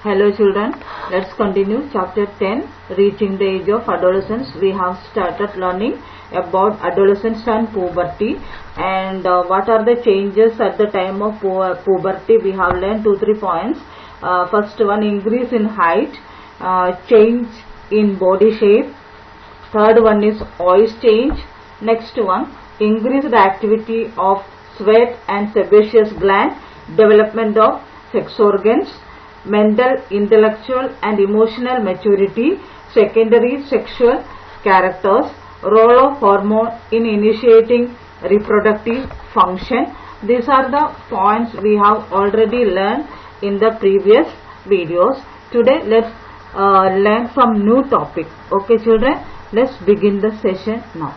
Hello children, let's continue chapter 10, reaching the age of adolescence. We have started learning about adolescence and puberty and what are the changes at the time of puberty. We have learned 2-3 points. First one, increase in height, change in body shape. Third one is voice change. Next one, increased activity of sweat and sebaceous gland, development of sex organs, mental, intellectual and emotional maturity, secondary sexual characters, role of hormone in initiating reproductive function. These are the points we have already learned in the previous videos. Today let's learn some new topic. Okay children, let's begin the session now.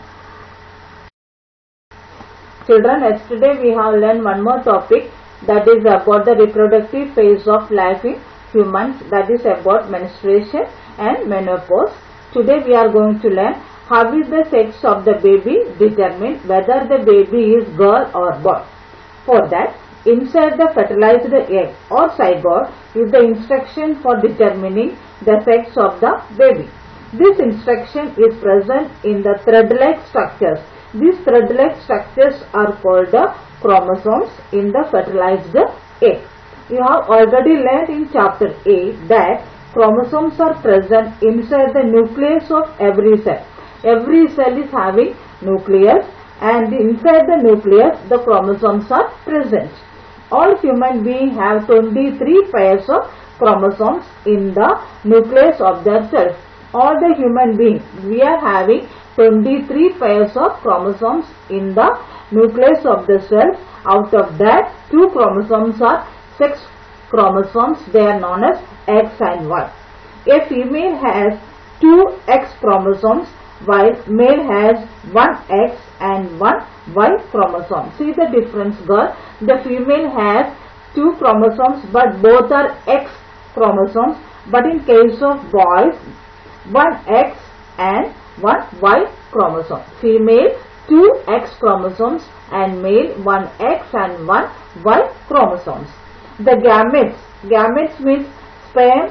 Children, yesterday we have learned one more topic, that is about the reproductive phase of life in humans, that is about menstruation and menopause. Today we are going to learn how is the sex of the baby determined, whether the baby is girl or boy. For that, inside the fertilized egg or zygote is the instruction for determining the sex of the baby. This instruction is present in the thread-like structures. These thread-like structures are called the chromosomes in the fertilized egg. You have already learned in chapter 8 that chromosomes are present inside the nucleus of every cell. Every cell is having nucleus, and inside the nucleus the chromosomes are present. All human beings have 23 pairs of chromosomes in the nucleus of their cells. All the human beings, we are having 23 pairs of chromosomes in the nucleus of the cell. Out of that, 2 chromosomes are sex chromosomes. They are known as X and Y. A female has 2 X chromosomes while male has 1 X and 1 Y chromosome. See the difference, girl. The female has 2 chromosomes but both are X chromosomes, but in case of boys, 1 X and 1 Y chromosome. Female 2 X chromosomes and male 1 X and 1 Y chromosomes. The gametes means sperm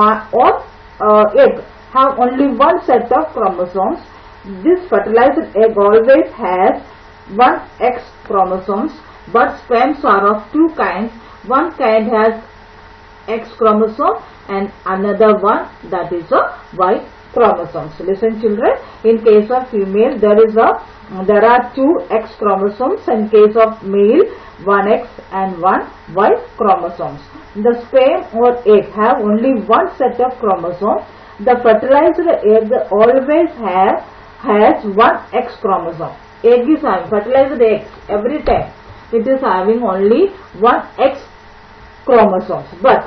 or egg, have only one set of chromosomes. This fertilized egg always has 1 X chromosomes, but sperms are of 2 kinds. One kind has X chromosome and another one, that is a Y chromosomes. Listen children, in case of female there are 2 X chromosomes, in case of male 1 X and 1 Y chromosomes. The sperm or egg have only one set of chromosomes. The fertilized egg always has 1 X chromosome. Egg is having, fertilized eggs, every time it is having only 1 X chromosomes, but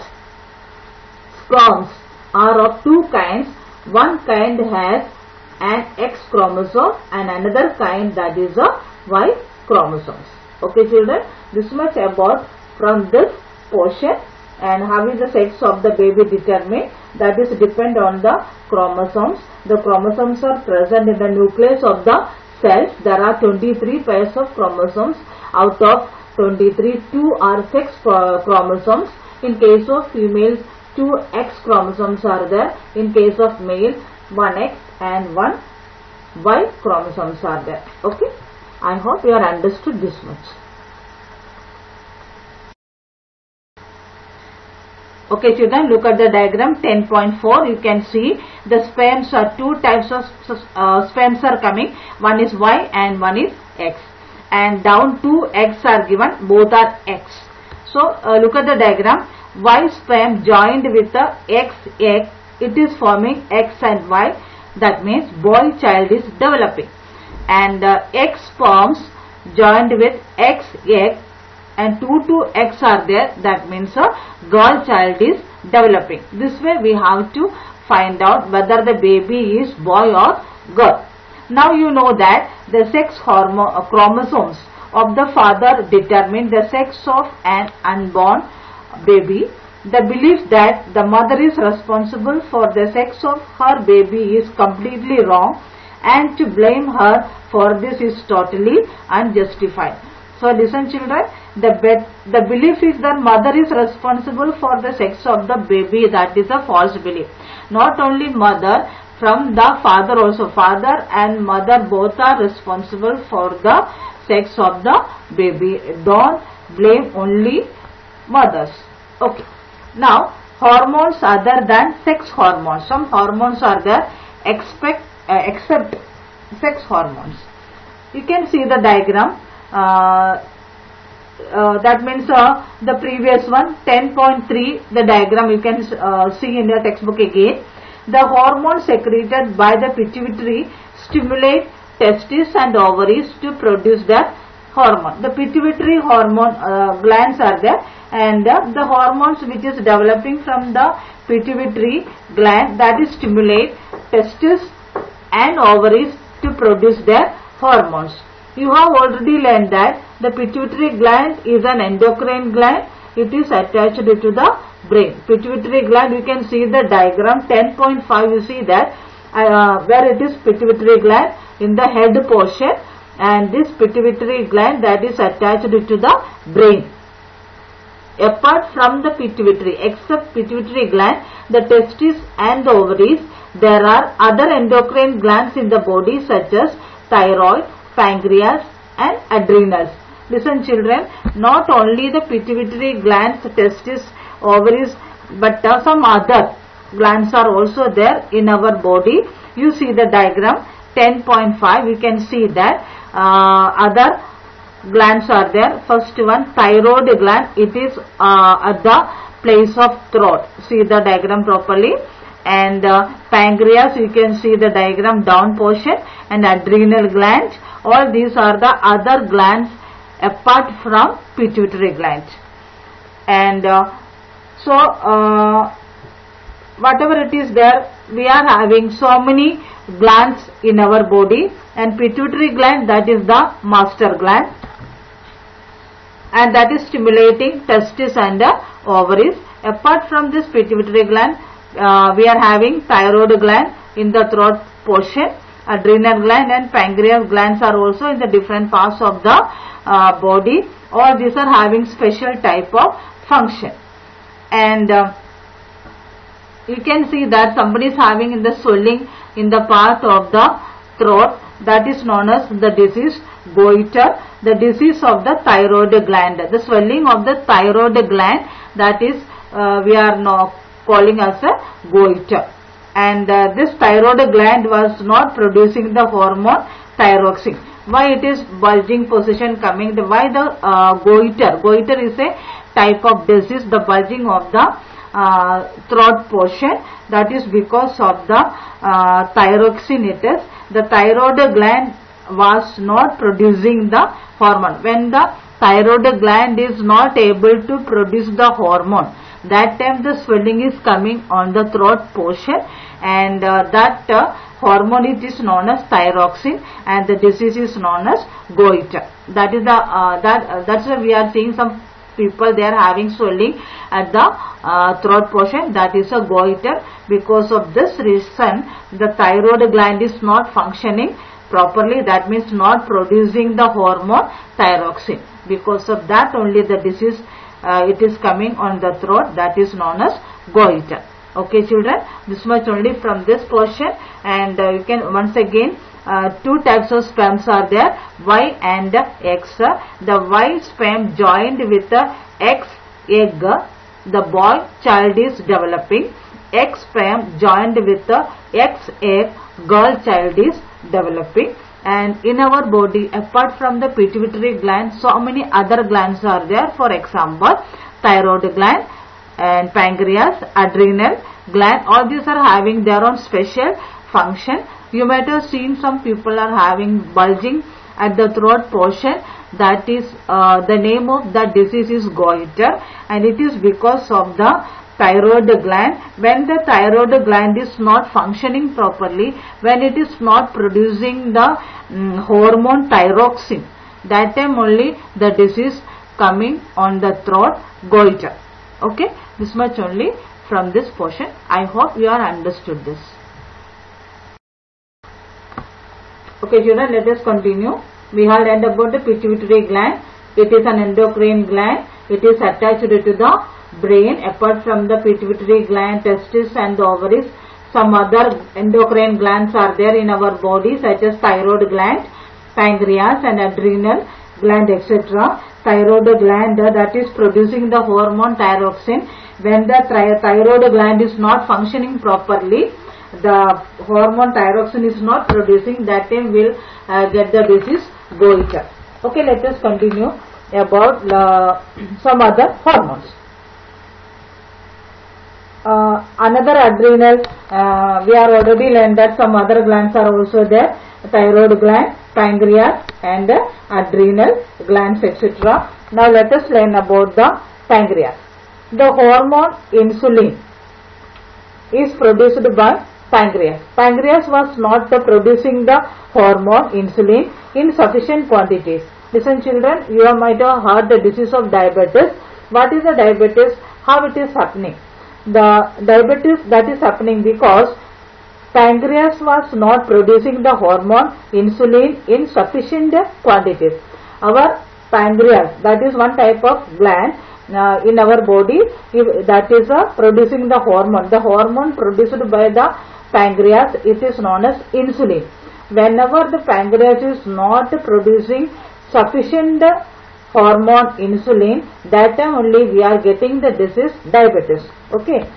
sperms are of 2 kinds. One kind has an X chromosome and another kind, that is a Y chromosomes. Okay children, this much about from this portion. And how is the sex of the baby determined? That is depend on the chromosomes. The chromosomes are present in the nucleus of the cells. There are 23 pairs of chromosomes. Out of 23, 2 are sex chromosomes. In case of females, 2 X chromosomes are there. In case of male, 1 X and 1 Y chromosomes are there. Okay, I hope you are understood this much. Okay children, look at the diagram 10.4. You can see the sperms are 2 types of sperms are coming. One is Y and one is X, and down 2 X are given, both are X. So look at the diagram. Y sperm joined with the X egg, it is forming X and Y. That means boy child is developing. And X sperms joined with X egg and 2 X are there. That means a girl child is developing. This way we have to find out whether the baby is boy or girl. Now you know that the sex chromosomes of the father determine the sex of an unborn baby. The belief that the mother is responsible for the sex of her baby is completely wrong, and to blame her for this is totally unjustified. So listen children, the belief is that mother is responsible for the sex of the baby. That is a false belief. Not only mother, from the father also. Father and mother both are responsible for the sex of the baby. Don't blame only mothers. Okay. Now hormones other than sex hormones. Some hormones are there except sex hormones. You can see the diagram. That means the previous one 10.3, the diagram you can see in the textbook again. The hormones secreted by the pituitary stimulate testes and ovaries to produce the hormone. The pituitary hormone glands are there, and the hormones which is developing from the pituitary gland, that is stimulate testes and ovaries to produce their hormones. You have already learned that the pituitary gland is an endocrine gland. It is attached to the brain. Pituitary gland, you can see the diagram 10.5. You see that where it is pituitary gland in the head portion, and this pituitary gland that is attached to the brain. Apart from the pituitary, except pituitary gland, the testes and the ovaries, there are other endocrine glands in the body such as thyroid, pancreas and adrenals. Listen children, not only the pituitary glands, testes, ovaries, but some other glands are also there in our body. You see the diagram 10.5, you can see that other glands are there. First one, thyroid gland, it is at the place of throat. See the diagram properly. And pancreas, you can see the diagram down portion, and adrenal gland. All these are the other glands apart from pituitary gland. And whatever it is there, we are having so many glands in our body, and pituitary gland, that is the master gland, and that is stimulating testes and ovaries. Apart from this pituitary gland, we are having thyroid gland in the throat portion, adrenal gland and pancreas glands are also in the different parts of the body. All these are having special type of function. And you can see that somebody is having in the swelling in the part of the throat, that is known as the disease goiter, the disease of the thyroid gland. The swelling of the thyroid gland, that is we are now calling as a goiter. And this thyroid gland was not producing the hormone thyroxine. Why it is bulging position coming? Why the goiter? Goiter is a type of disease, the bulging of the throat portion. That is because of the thyroxine. It is the thyroid gland was not producing the hormone. When the thyroid gland is not able to produce the hormone, that time the swelling is coming on the throat portion, and that hormone it is known as thyroxine, and the disease is known as goiter. That is the that's why we are seeing some people, they are having swelling at the throat portion, that is a goiter. Because of this reason, the thyroid gland is not functioning properly, that means not producing the hormone thyroxine. Because of that only the disease it is coming on the throat, that is known as goiter. Okay children, this much only from this portion. And you can once again, two types of sperms are there, Y and X. The Y sperm joined with the X egg, the boy child is developing. X sperm joined with the X egg, girl child is developing. And in our body, apart from the pituitary gland, so many other glands are there. For example, thyroid gland and pancreas, adrenal gland, all these are having their own special function. You might have seen some people are having bulging at the throat portion, that is the name of that disease is goiter, and it is because of the thyroid gland. When the thyroid gland is not functioning properly, when it is not producing the hormone thyroxine, that time only the disease coming on the throat, goiter. Okay, this much only from this portion. I hope you are understood this. Okay children, let us continue. We have learned about the pituitary gland. It is an endocrine gland. It is attached to the brain. Apart from the pituitary gland, testes and the ovaries, some other endocrine glands are there in our body, such as thyroid gland, pancreas and adrenal gland, etc. Thyroid gland that is producing the hormone thyroxine. When the thyroid gland is not functioning properly, the hormone thyroxine is not producing, that time will get the disease goiter. Okay, let us continue about some other hormones. Another adrenal, we are already learned that some other glands are also there, thyroid gland, pancreas and adrenal glands, etc. Now let us learn about the pancreas. The hormone insulin is produced by pancreas. Pancreas was not producing the hormone insulin in sufficient quantities. Listen children, you might have heard the disease of diabetes. What is the diabetes? How it is happening? The diabetes that is happening because pancreas was not producing the hormone insulin in sufficient quantities. Our pancreas, that is one type of gland in our body, that is producing the hormone. The hormone produced by the pancreas, it is known as insulin. Whenever the pancreas is not producing sufficient hormone insulin, that time only we are getting the disease diabetes. Okay.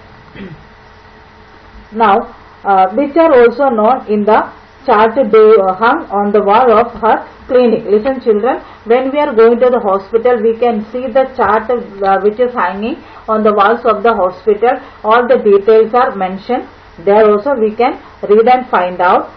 Now, which are also known in the chart hung on the wall of her clinic. Listen children, when we are going to the hospital, we can see the chart which is hanging on the walls of the hospital. All the details are mentioned. There also we can read and find out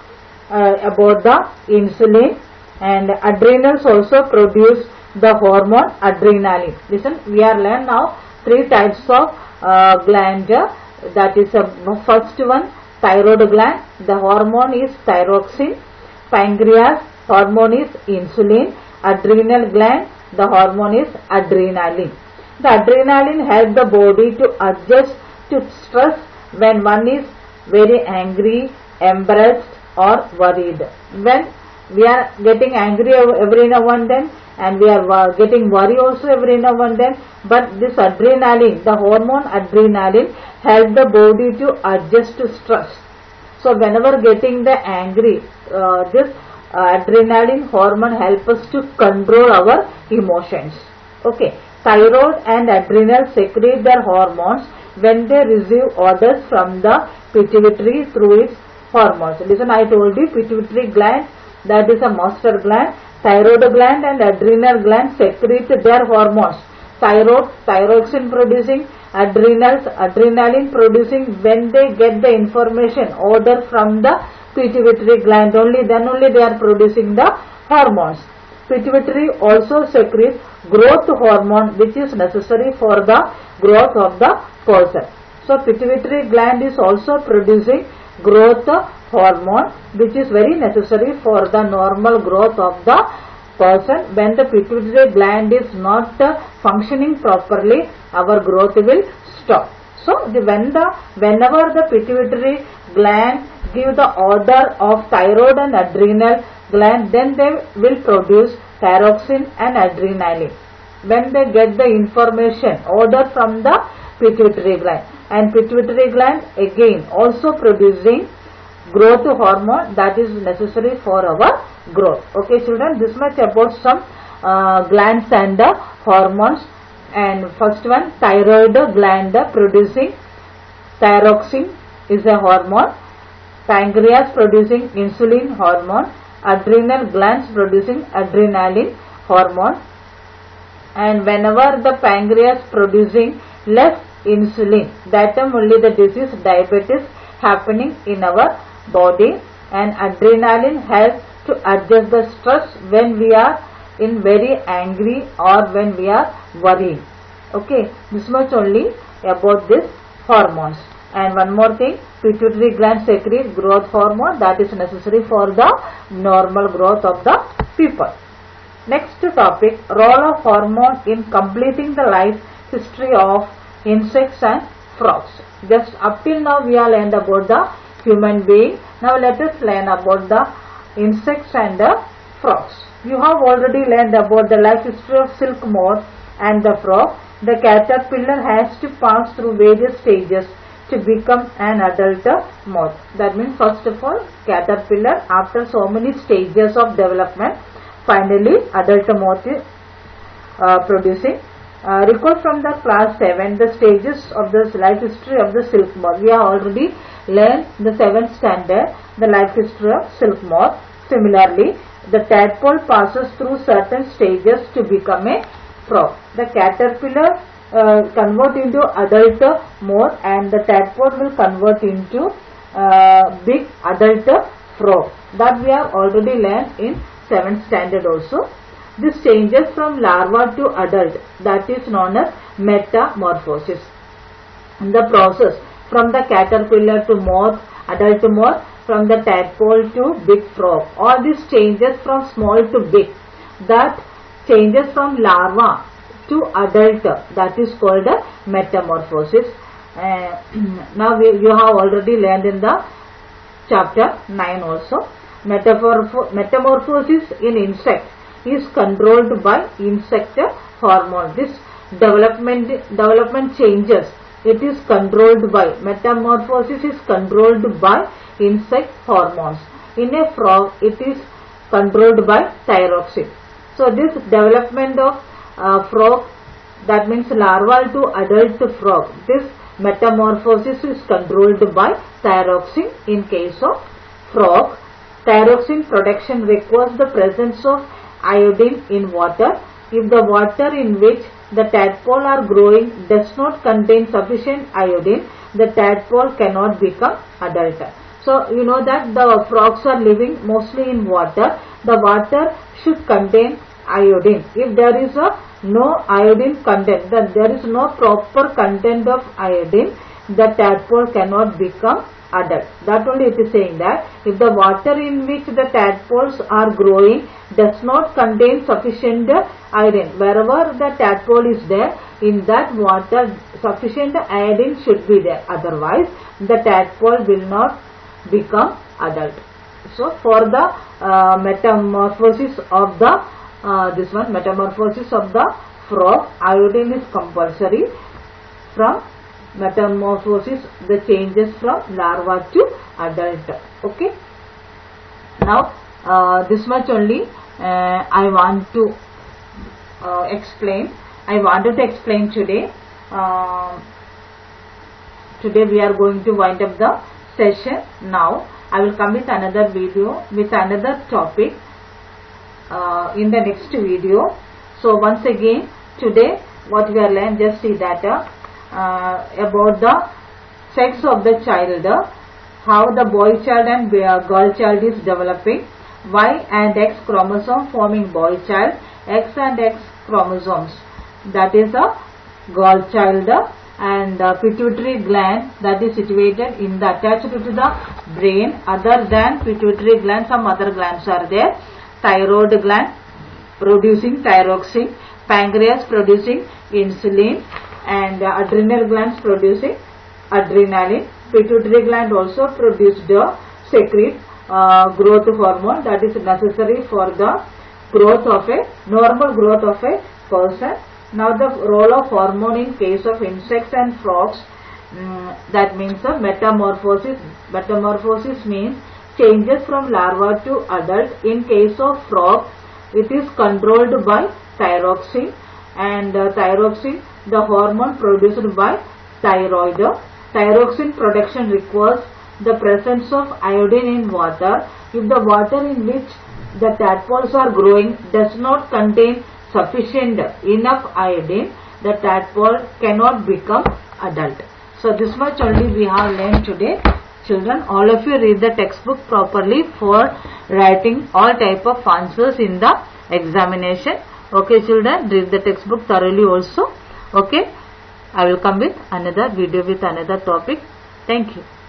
about the insulin, and adrenals also produce the hormone adrenaline. Listen, we are learn now three types of gland. That is first one, thyroid gland. The hormone is thyroxine. Pancreas, hormone is insulin. Adrenal gland, the hormone is adrenaline. The adrenaline helps the body to adjust to stress when one is very angry, embarrassed or worried. When we are getting angry every now and then, and we are getting worry also every now and then, but this adrenaline, the hormone adrenaline, helps the body to adjust to stress. So whenever getting the angry, this adrenaline hormone helps us to control our emotions. Okay, thyroid and adrenal secrete their hormones when they receive orders from the pituitary through its hormones. Listen, I told you pituitary gland, that is a master gland. Thyroid gland and adrenal gland secrete their hormones. Thyroid, thyroxine producing, adrenals, adrenaline producing. When they get the information order from the pituitary gland, only then only they are producing the hormones. Pituitary also secretes growth hormone, which is necessary for the growth of the person. So pituitary gland is also producing growth hormone, which is very necessary for the normal growth of the person. When the pituitary gland is not functioning properly, our growth will stop. So whenever the pituitary gland give the order of thyroid and adrenal gland, then they will produce thyroxine and adrenaline. When they get the information order from the pituitary gland, and pituitary gland again also producing growth hormone that is necessary for our growth. Okay children, this much about some glands and the hormones. And first one, thyroid gland producing thyroxine is a hormone. Pancreas producing insulin hormone. Adrenal glands producing adrenaline hormone. And whenever the pancreas producing less insulin, that time only the disease diabetes happening in our body. And adrenaline helps to adjust the stress when we are in very angry or when we are worried. Okay, this much only about this hormones. And one more thing, pituitary gland secretes growth hormone that is necessary for the normal growth of the people. Next topic, role of hormone in completing the life history of insects and frogs. Just up till now we are learned about the human being. Now let us learn about the insects and the frogs. You have already learned about the life history of silk moth and the frog. The caterpillar has to pass through various stages to become an adult moth. That means first of all, caterpillar, after so many stages of development, finally adult moth is producing. Recall from the class 7 the stages of the life history of the silk moth. We have already learned the 7th standard the life history of silk moth. Similarly, the tadpole passes through certain stages to become a frog. The caterpillar convert into adult moth and the tadpole will convert into big adult frog. That we have already learned in 7th standard also. This changes from larva to adult, that is known as metamorphosis. In the process from the caterpillar to moth, adult moth, from the tadpole to big frog. All these changes from small to big, that changes from larva to adult, that is called a metamorphosis. Now you have already learned in the chapter 9 also. Metamorphosis in insect is controlled by insect hormone. This development changes, it is controlled by, metamorphosis is controlled by insect hormones. In a frog it is controlled by thyroxine. So this development of frog, that means larval to adult frog, this metamorphosis is controlled by thyroxine. In case of frog, thyroxine production requires the presence of iodine in water. If the water in which the tadpole are growing does not contain sufficient iodine, the tadpole cannot become adult. So you know that the frogs are living mostly in water. The water should contain iodine. If there is no iodine content, then there is no proper content of iodine, the tadpole cannot become adult. That only it is saying that if the water in which the tadpoles are growing does not contain sufficient iodine, wherever the tadpole is there, in that water sufficient iodine should be there, otherwise the tadpole will not become adult. So for the metamorphosis of the metamorphosis of the frog, iodine is compulsory. From metamorphosis, the changes from larva to adult. Okay. Now this much only I want to explain. I wanted to explain today. Today we are going to wind up the session. Now I will come with another video with another topic in the next video. So once again, today what we are learning, just see that about the sex of the child, how the boy child and girl child is developing, Y and X chromosome forming boy child, X and X chromosomes, that is a girl child, and pituitary gland that is situated in the attached to the brain. Other than pituitary gland, some other glands are there. Thyroid gland producing thyroxine, pancreas producing insulin, and adrenal glands producing adrenaline. Pituitary gland also produced secrete growth hormone that is necessary for the growth of a normal growth of a person. Now the role of hormone in case of insects and frogs, that means the metamorphosis. Metamorphosis means changes from larva to adult. In case of frog, it is controlled by thyroxine, and thyroxine, the hormone produced by thyroid. Thyroxine production requires the presence of iodine in water. If the water in which the tadpoles are growing does not contain sufficient enough iodine, the tadpole cannot become adult. So this much only we have learned today. Children, all of you read the textbook properly for writing all type of answers in the examination. Okay children, read the textbook thoroughly also. Okay, I will come with another video with another topic. Thank you.